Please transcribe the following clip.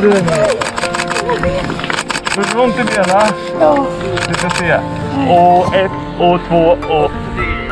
Du får ont i benen? Ja. Vi får se. Och 1 och 2 och...